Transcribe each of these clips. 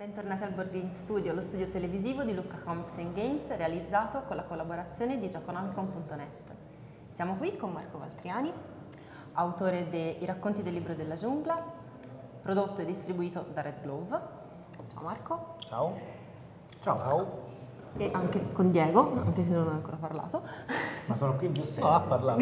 Bentornati al Boarding Studio, lo studio televisivo di Lucca Comics and Games realizzato con la collaborazione di Gioconomicon.net. Siamo qui con Marco Valtriani, autore dei Racconti del Libro della Giungla, prodotto e distribuito da Red Glove. Ciao Marco. Ciao. Ciao. Ciao. E anche con Diego, anche se non ho ancora parlato. Ma sono qui giusto. Ah, ha parlato.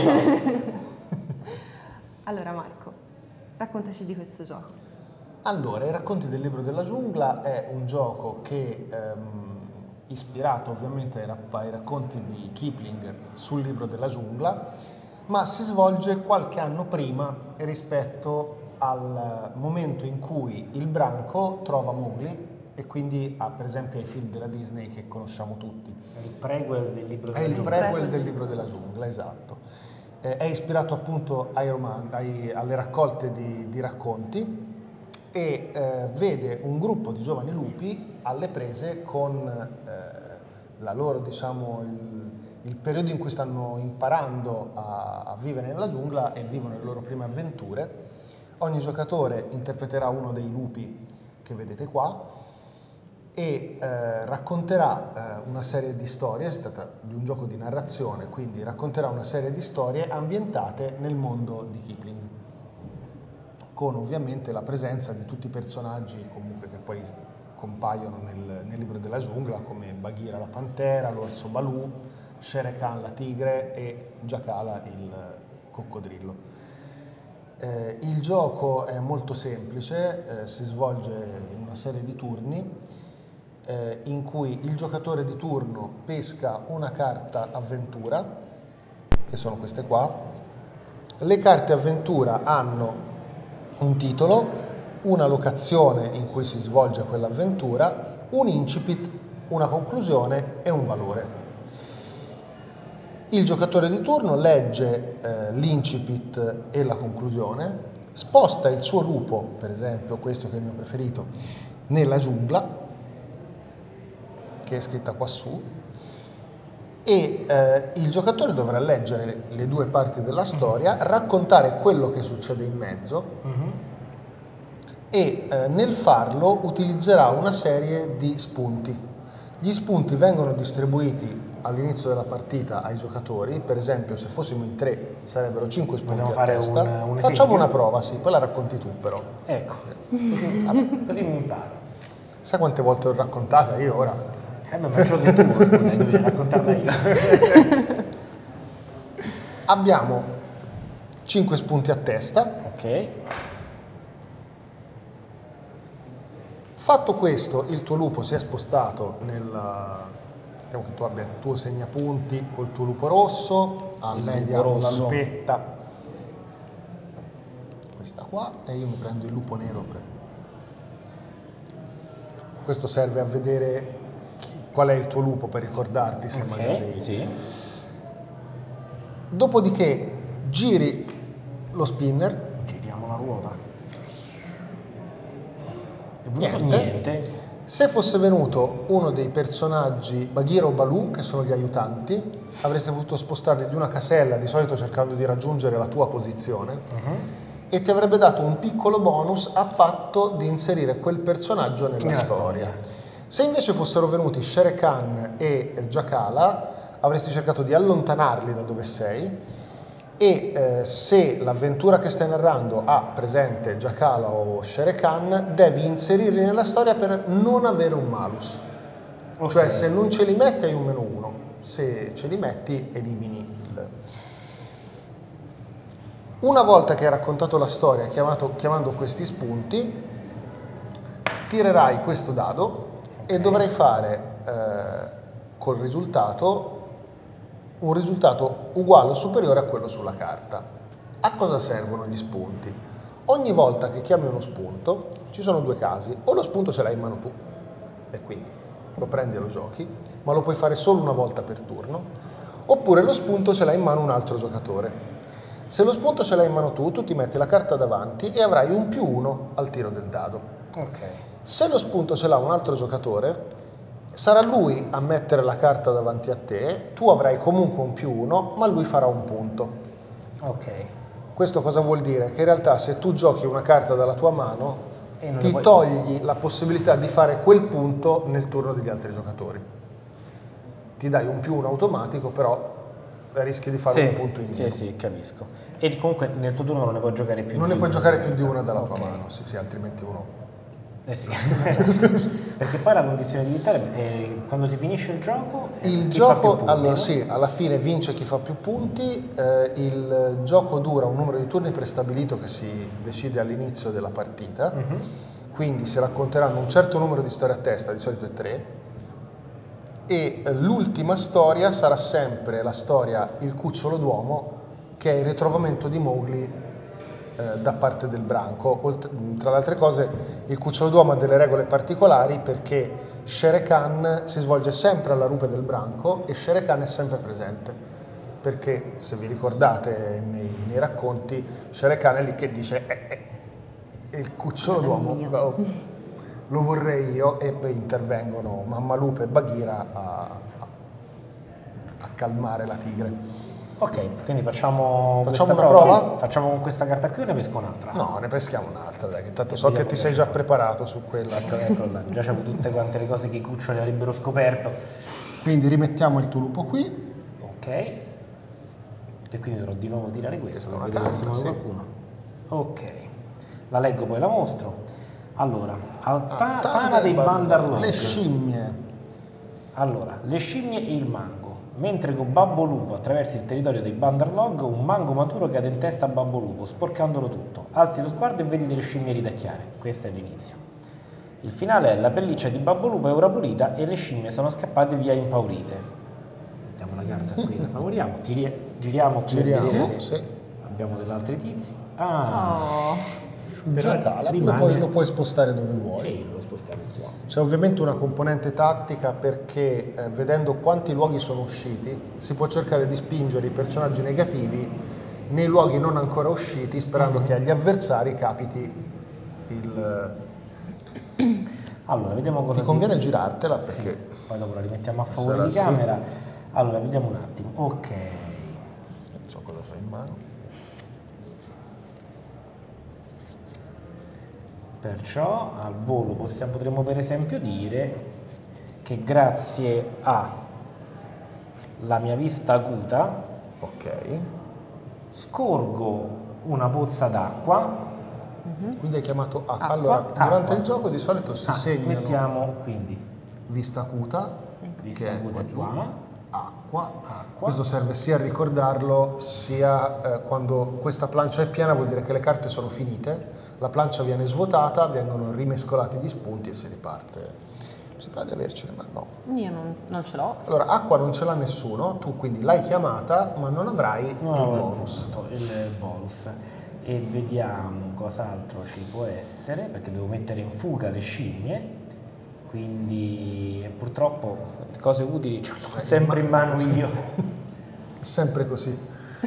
Allora Marco, raccontaci di questo gioco. Allora, I Racconti del Libro della Giungla è un gioco che, ispirato ovviamente ai racconti di Kipling sul Libro della Giungla, ma si svolge qualche anno prima rispetto al momento in cui il branco trova Mowgli e quindi per esempio ai film della Disney che conosciamo tutti. È il prequel del Libro della Giungla. È il prequel del Libro della Giungla, esatto. È ispirato appunto alle raccolte di racconti e vede un gruppo di giovani lupi alle prese con la loro, diciamo, il periodo in cui stanno imparando a vivere nella giungla e vivono le loro prime avventure. Ogni giocatore interpreterà uno dei lupi che vedete qua e racconterà una serie di storie. Si tratta di un gioco di narrazione, quindi racconterà una serie di storie ambientate nel mondo di Kipling, con ovviamente la presenza di tutti i personaggi comunque che poi compaiono nel Libro della Giungla, come Bagheera la pantera, l'orso Baloo, Shere Khan la tigre e Jacala il coccodrillo. Il gioco è molto semplice, si svolge in una serie di turni in cui il giocatore di turno pesca una carta avventura, che sono queste qua. Le carte avventura hanno un titolo, una locazione in cui si svolge quell'avventura, un incipit, una conclusione e un valore. Il giocatore di turno legge l'incipit e la conclusione, sposta il suo lupo, per esempio questo che è il mio preferito, nella giungla, che è scritta qua su, e il giocatore dovrà leggere le due parti della storia, raccontare quello che succede in mezzo e nel farlo utilizzerà una serie di spunti. Gli spunti vengono distribuiti all'inizio della partita ai giocatori. Per esempio, se fossimo in 3 sarebbero 5 spunti a testa. Un Facciamo una prova, sì, poi la racconti tu però. Ecco, così mi imparo. Sai quante volte l'ho raccontata io ora? Ma faccio che tu, scusa, devi raccontarla io. Abbiamo 5 spunti a testa. Ok. Fatto questo, il tuo lupo si è spostato vediamo che tu abbia il tuo segnapunti col tuo lupo rosso, a lei diamo una lupetta, questa qua, e io mi prendo il lupo nero. Questo serve a vedere qual è il tuo lupo, per ricordarti se magari... Sì. Dopodiché giri lo spinner. Giriamo la ruota. È venuto Niente. Se fosse venuto uno dei personaggi Bagheera o Baloo, che sono gli aiutanti, avreste potuto spostarli di una casella, di solito cercando di raggiungere la tua posizione, e ti avrebbe dato un piccolo bonus a patto di inserire quel personaggio nella storia. Se invece fossero venuti Shere Khan e Jacala, avresti cercato di allontanarli da dove sei, e se l'avventura che stai narrando ha presente Jacala o Shere Khan, devi inserirli nella storia per non avere un malus. Okay. Cioè, se non ce li metti hai un -1, se ce li metti elimini il... Una volta che hai raccontato la storia chiamando questi spunti, tirerai questo dado e dovrai fare col risultato un risultato uguale o superiore a quello sulla carta. A cosa servono gli spunti? Ogni volta che chiami uno spunto ci sono due casi: o lo spunto ce l'hai in mano tu e quindi lo prendi e lo giochi, ma lo puoi fare solo una volta per turno, oppure lo spunto ce l'ha in mano un altro giocatore. Se lo spunto ce l'hai in mano tu ti metti la carta davanti e avrai un +1 al tiro del dado. Okay. Se lo spunto ce l'ha un altro giocatore, sarà lui a mettere la carta davanti a te, tu avrai comunque un +1, ma lui farà un punto. Ok. Questo cosa vuol dire? Che in realtà se tu giochi una carta dalla tua mano, ti togli la possibilità di fare quel punto nel turno degli altri giocatori. Ti dai un +1 automatico, però rischi di fare un punto in meno. Sì, capisco. E comunque nel tuo turno non ne puoi giocare più non di ne puoi una. giocare più di una dalla tua mano, sì, altrimenti uno... Sì. Perché poi la condizione di vittoria è quando si finisce il gioco. Il chi fa più gioco, punti, allora no? sì, alla fine vince chi fa più punti, il gioco dura un numero di turni prestabilito che si decide all'inizio della partita, quindi si racconteranno un certo numero di storie a testa, di solito è 3, e l'ultima storia sarà sempre la storia Il cucciolo d'uomo, che è il ritrovamento di Mowgli da parte del branco. Tra le altre cose, il cucciolo d'uomo ha delle regole particolari perché Shere Khan si svolge sempre alla rupe del branco e Shere Khan è sempre presente, perché se vi ricordate nei racconti, Shere Khan è lì che dice il cucciolo d'uomo lo vorrei io, e poi intervengono Mamma Lupa e Bagheera a calmare la tigre. Ok, quindi facciamo una prova? prova? Sì. Facciamo con questa carta qui o ne pesco un'altra? No, ne peschiamo un'altra, dai, che tanto so che ti sei già preparato su quella. Ecco là, già c'avevo tutte quante le cose che i cuccioli avrebbero scoperto. Quindi rimettiamo il tuo lupo qui. Ok. E quindi dovrò di nuovo tirare questo, Questa è per una vedere se carta, muove sì. qualcuno. Ok. La leggo, poi la mostro. Allora, Tana dei Bandarlog. Le scimmie. Allora, le scimmie e il mango. Mentre con Babbo Lupo attraversi il territorio dei Bandarlog, un mango maturo cade in testa a Babbo Lupo, sporcandolo tutto. Alzi lo sguardo e vedi delle scimmie ridacchiare. Questo è l'inizio. Il finale è: la pelliccia di Babbo Lupo è ora pulita e le scimmie sono scappate via impaurite. Mettiamo la carta qui, la favoriamo. Giriamo per vedere se sì. abbiamo degli altri tizi. Già cala, lo puoi spostare dove vuoi. E lo spostiamo qua. C'è ovviamente una componente tattica perché vedendo quanti luoghi sono usciti si può cercare di spingere i personaggi negativi nei luoghi non ancora usciti, sperando che agli avversari capiti il... Allora, vediamo cosa Ti conviene girartela perché... Sì, poi dopo la rimettiamo a favore di sarà camera. Allora, vediamo un attimo. Ok. Non so cosa c'ho in mano. Perciò al volo potremmo per esempio dire che grazie alla mia vista acuta Ok. scorgo una pozza d'acqua. Quindi hai chiamato acqua. Allora, durante il gioco di solito si segnano Mettiamo quindi vista acuta, vista che è acuta qua giù, qua. acqua. Questo serve sia a ricordarlo, sia quando questa plancia è piena vuol dire che le carte sono finite, la plancia viene svuotata, vengono rimescolati gli spunti e si riparte. Mi sembra di avercene, ma no. Io non ce l'ho. Allora, acqua non ce l'ha nessuno, tu quindi l'hai chiamata, ma non avrai il bonus. Il bonus. E vediamo cos'altro ci può essere, perché devo mettere in fuga le scimmie. Quindi purtroppo cose utili ce l'ho sempre in mano io. Sempre così.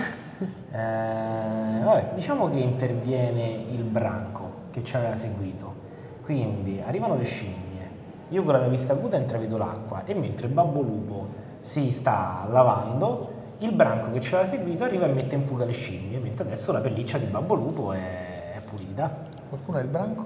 Vabbè, diciamo che interviene il branco che ci aveva seguito. Quindi arrivano le scimmie. Io con la mia vista acuta intravedo l'acqua e mentre Babbo Lupo si sta lavando, il branco che ci aveva seguito arriva e mette in fuga le scimmie, mentre adesso la pelliccia di Babbo Lupo è pulita. Qualcuno ha il branco?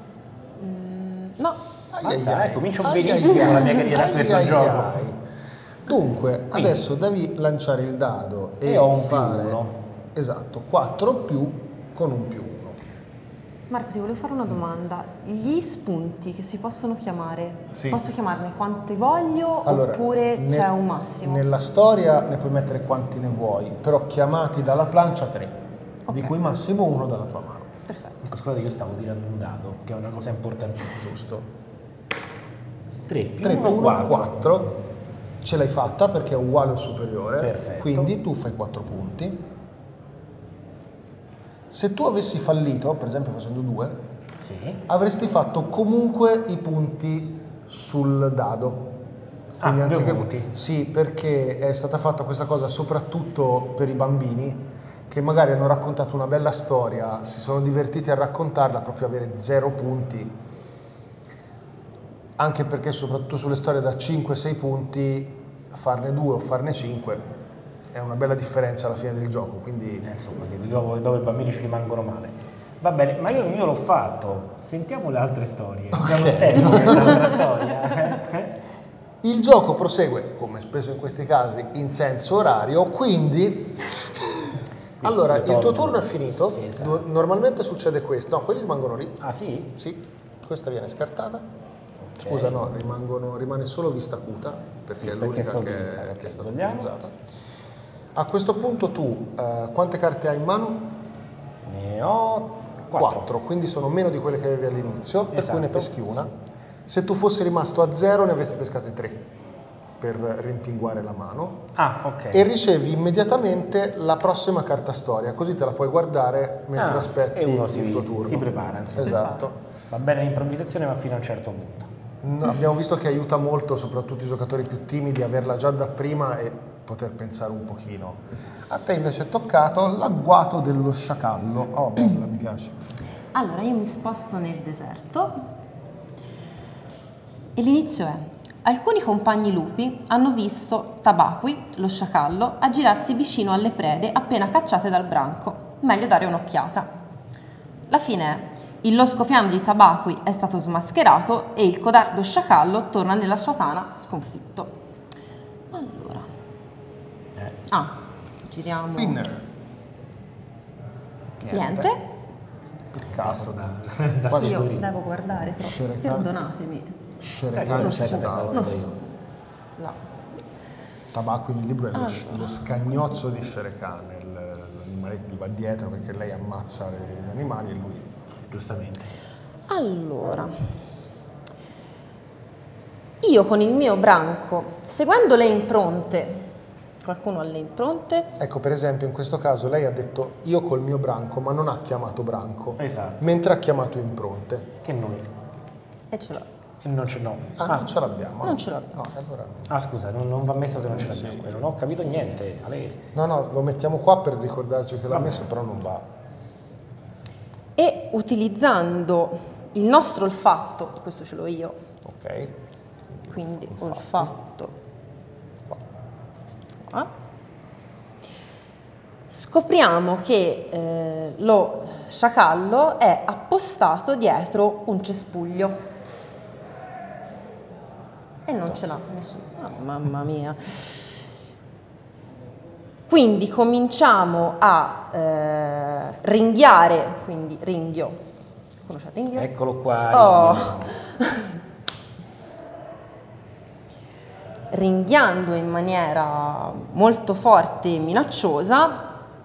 No. Comincio benissimo la mia carriera a questo gioco. Dunque, adesso devi lanciare il dado e ho un fare +1. Esatto, 4 più con un +1. Marco, ti volevo fare una domanda. Gli spunti che si possono chiamare, posso chiamarne quanti voglio oppure c'è un massimo? Nella storia ne puoi mettere quanti ne vuoi, però chiamati dalla plancia 3, di cui massimo 1 dalla tua mano. Perfetto. Scusate, io stavo tirando un dado, che è una cosa importantissima. Giusto. 3 più 3 1, più 1, 4. 4. Ce l'hai fatta perché è uguale o superiore. Perfetto. Quindi tu fai 4 punti. Se tu avessi fallito, per esempio facendo 2, avresti fatto comunque i punti sul dado. Quindi anziché punti. Sì, perché è stata fatta questa cosa soprattutto per i bambini che magari hanno raccontato una bella storia, si sono divertiti a raccontarla, proprio avere 0 punti. Anche perché soprattutto sulle storie da 5-6 punti, farne 2 o farne 5 è una bella differenza alla fine del gioco, quindi... Insomma, sì, dopo i bambini ci rimangono male. Va bene, ma io l'ho fatto. Sentiamo le altre storie. Abbiamo tempo per l'altra storia. Il gioco prosegue, come spesso in questi casi, in senso orario, quindi... Allora, il tuo turno è finito. Esatto. Normalmente succede questo. No, quelli rimangono lì. Ah sì? Sì, questa viene scartata. Ok. Scusa, no, rimane solo vista acuta, perché è l'unica sta che utilizzata, è stata togliamo. utilizzata. A questo punto tu quante carte hai in mano? Ne ho 4. Quindi sono meno di quelle che avevi all'inizio, per cui ne Esatto. peschi una. Se tu fossi rimasto a 0 ne avresti pescate 3 per rimpinguare la mano. Ah, ok. E ricevi immediatamente la prossima carta storia, così te la puoi guardare mentre aspetti e uno il tuo turno. si prepara. Esatto. Va bene l'improvvisazione, ma fino a un certo punto. Abbiamo visto che aiuta molto, soprattutto i giocatori più timidi, averla già da prima e poter pensare un pochino. A te invece è toccato l'agguato dello sciacallo. Oh, bella, mi piace. Allora, io mi sposto nel deserto e l'inizio è: alcuni compagni lupi hanno visto Tabaqui, lo sciacallo, aggirarsi vicino alle prede appena cacciate dal branco. Meglio dare un'occhiata. La fine è: il losco piano di Tabaqui è stato smascherato e il codardo sciacallo torna nella sua tana sconfitto. Allora. Giriamo. Spinner. Niente. Passo da Quasi Io Torino. devo guardare però. Scerecan. Perdonatemi. Scerecan Non ci so, stava. Non so. Là. Tabacco nel libro è lo scagnozzo di Scerecan, l'animaletto gli va dietro perché lei ammazza gli animali e lui... Giustamente. Allora, io con il mio branco, seguendo le impronte, qualcuno ha le impronte? Ecco, per esempio, in questo caso lei ha detto io col mio branco, ma non ha chiamato branco, Esatto. mentre ha chiamato impronte. Che noi. E ce l'ho. E non ce l'ho. Non ce l'abbiamo. Non ce l'abbiamo. No, allora no. Ah, scusa, non va messo se non ce l'abbiamo. Non ho capito niente. No, lo mettiamo qua per ricordarci che l'ha messo, però non va. E utilizzando il nostro olfatto, questo ce l'ho io, Ok. quindi olfatto qua, scopriamo che lo sciacallo è appostato dietro un cespuglio e non ce l'ha nessuno. Mamma mia. Quindi cominciamo a ringhiare, quindi ringhio. Conoscete ringhio? Eccolo qua. Oh. Ringhiando in maniera molto forte e minacciosa,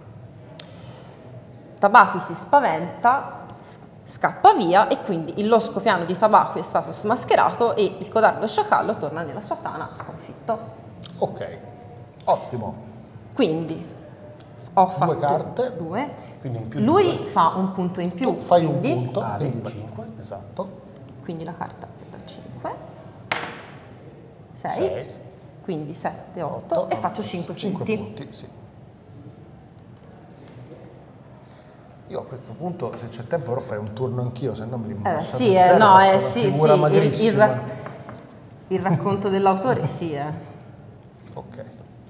Tabaqui si spaventa, scappa via e quindi il losco piano di Tabaqui è stato smascherato e il codardo sciacallo torna nella sua tana sconfitto. Ok, ottimo. Quindi ho fatto Due carte. due. Quindi un più Lui due. fa un punto in più. Tu fai un quindi, punto, Ah, quindi 5. Esatto. Quindi la carta è da 5, 6, Sei. quindi 7, 8 e faccio 5 punti. punti, sì. Io a questo punto, se c'è tempo, però farei un turno anch'io, se no me li lasciate Sì, in zero, no, faccio una sì, figura sì, magrissima. il racconto dell'autore sì, Ok.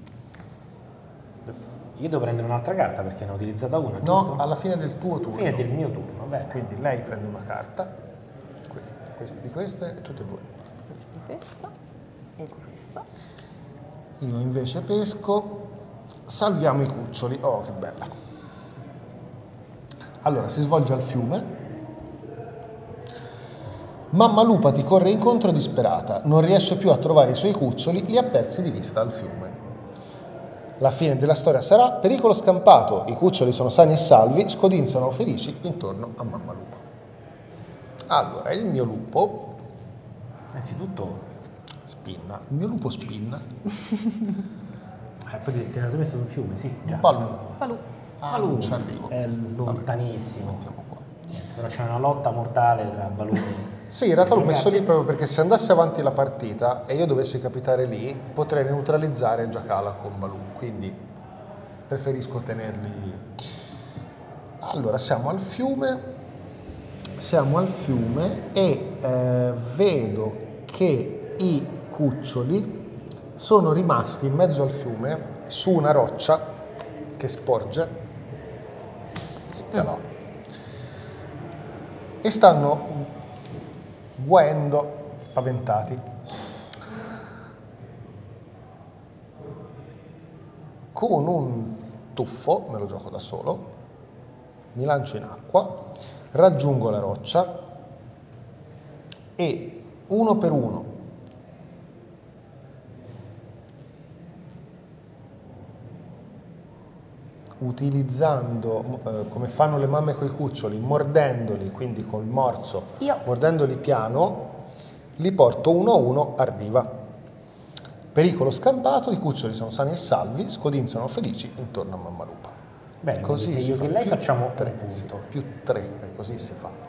Io devo prendere un'altra carta perché ne ho utilizzata una, No, giusto? alla fine del tuo turno. Fine del mio turno, bene. Quindi lei prende una carta, di queste e tutte e due. di questo e di questo. Io invece pesco, salviamo i cuccioli. Oh, che bella. Allora, si svolge al fiume. Mamma lupa ti corre incontro disperata, non riesce più a trovare i suoi cuccioli, li ha persi di vista al fiume. La fine della storia sarà pericolo scampato, i cuccioli sono sani e salvi, scodinzano felici intorno a mamma lupa. Allora, il mio lupo Innanzitutto, spinna, il mio lupo spinna, poi te la sei messo sul fiume, sì, già. Palù. Palù. Non ci arrivo. È lontanissimo. Mettiamo qua. Niente, però c'è una lotta mortale tra baluni. Sì, in realtà l'ho messo lì proprio perché se andasse avanti la partita e io dovessi capitare lì, potrei neutralizzare Giacala con Balù, quindi preferisco tenerli. Allora, siamo al fiume e vedo che i cuccioli sono rimasti in mezzo al fiume su una roccia che sporge. E là. e stanno guaendo, spaventati. Con un tuffo, me lo gioco da solo, mi lancio in acqua, raggiungo la roccia e uno per uno utilizzando come fanno le mamme coi cuccioli, mordendoli, quindi col morso, mordendoli piano, li porto uno a uno a riva. Pericolo scampato, i cuccioli sono sani e salvi, scodinzano felici intorno a mamma lupa. Bene, Così se si io fa. che lei Più facciamo tre, un punto. sì, più 3, così si fa.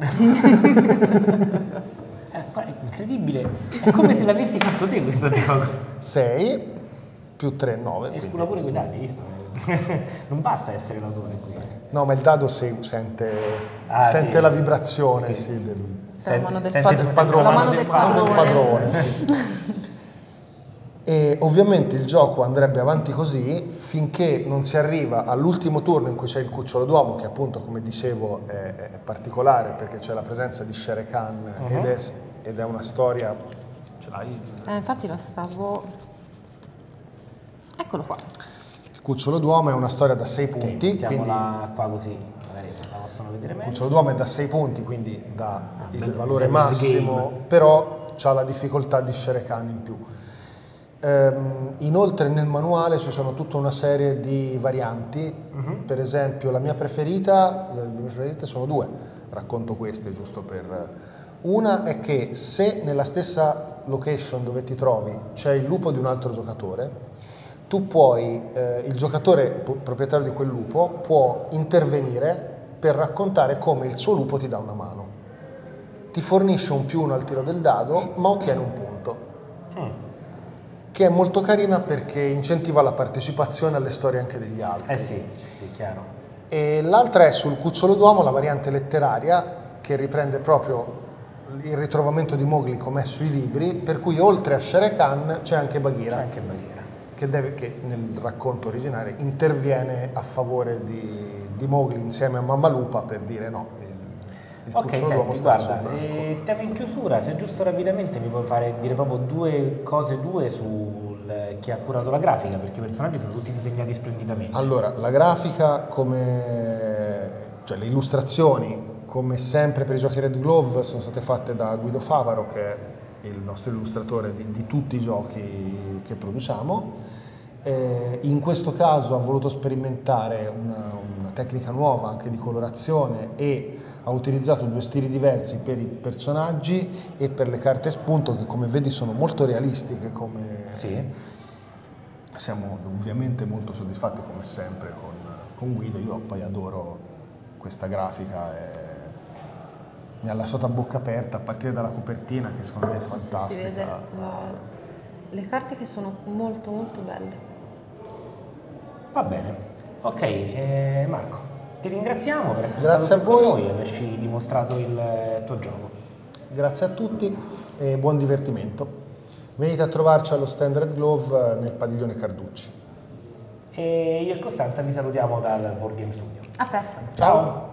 È incredibile, è come se l'avessi fatto te questo gioco. 6 più 3, 9. E scusa pure quei dadi, hai visto? Non basta essere l'autore qui. No, ma il dado sente sì. la vibrazione, Sì. sì, del La mano del padrone. La mano del padrone. Sì. E ovviamente il gioco andrebbe avanti così finché non si arriva all'ultimo turno in cui c'è il cucciolo d'uomo, che appunto, come dicevo, è particolare perché c'è la presenza di Shere Khan ed è una storia. Ce l'hai? Infatti lo stavo. Eccolo qua. Il cucciolo d'uomo è una storia da 6 punti. Mettiamola qua così, magari la possono vedere Il meglio. cucciolo d'uomo è da 6 punti, quindi dà il bello, valore bello massimo, game. però c'ha la difficoltà di Shere Khan in più. Inoltre nel manuale ci sono tutta una serie di varianti, per esempio le mie preferite sono 2, racconto queste giusto per... Una è che se nella stessa location dove ti trovi c'è il lupo di un altro giocatore, tu puoi, il giocatore proprietario di quel lupo può intervenire per raccontare come il suo lupo ti dà una mano. Ti fornisce un +1 al tiro del dado, ma ottiene un punto. Che è molto carina perché incentiva la partecipazione alle storie anche degli altri. Sì, chiaro. E l'altra è sul cucciolo d'uomo, la variante letteraria, che riprende proprio il ritrovamento di Mowgli com'è sui libri, per cui oltre a Shere Khan c'è anche Bagheera. Che nel racconto originale interviene a favore di Mowgli insieme a Mamma Lupa per dire no. Il cucciolo d'uomo sta sul branco. Stiamo in chiusura, se giusto rapidamente mi puoi dire proprio due cose su chi ha curato la grafica, perché i personaggi sono tutti disegnati splendidamente. Allora, la grafica cioè le illustrazioni, come sempre per i giochi Red Glove, sono state fatte da Guido Favaro, che è il nostro illustratore di tutti i giochi che produciamo. In questo caso ha voluto sperimentare una tecnica nuova anche di colorazione e ha utilizzato 2 stili diversi per i personaggi e per le carte spunto, che come vedi sono molto realistiche. Siamo ovviamente molto soddisfatti come sempre con Guido. Io poi adoro questa grafica mi ha lasciato a bocca aperta a partire dalla copertina, che secondo me è fantastica. Si vede le carte che sono molto molto belle. Va bene, ok, Marco, ti ringraziamo per essere Grazie stato qui a voi. con noi e averci dimostrato il tuo gioco. Grazie a tutti e buon divertimento. Venite a trovarci allo stand Red Glove nel padiglione Carducci. E io e Costanza vi salutiamo dal Board Game Studio. A presto. Ciao.